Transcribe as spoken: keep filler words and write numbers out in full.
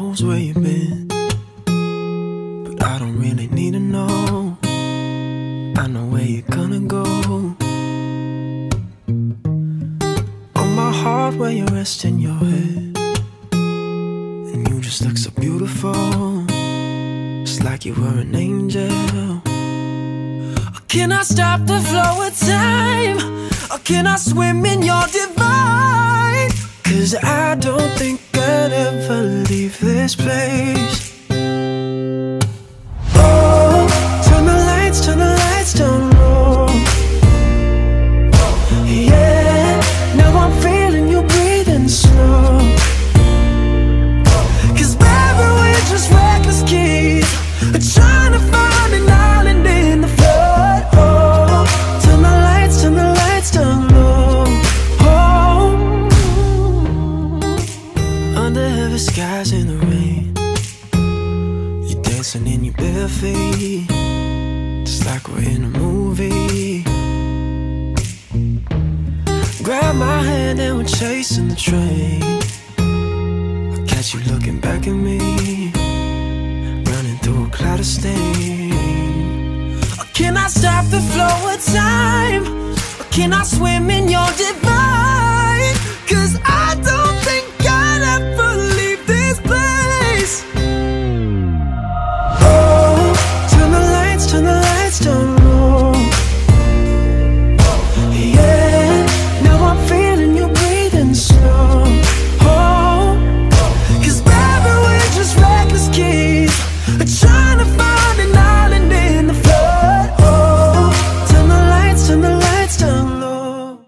knows where you've been, but I don't really need to know. I know where you're gonna go. On my heart where you're resting your head, and you just look so beautiful, just like you were an angel. Or can I stop the flow of time? Or can I swim in your divine? Cause I don't think I'd ever leave this place. Oh, turn the lights, turn the lights down low. Yeah, now I'm feeling you breathing slow. Cause baby, we're just reckless kids, trying to find an island in the flood. Oh, turn the lights, turn the lights down low. Oh, under heavy skies in the rain, you're dancing in your bare feet, just like we're in a movie. Grab my hand and we're chasing the train. I catch you looking back at me, running through a cloud of steam. Or can I stop the flow of time? Or can I swim in your divine?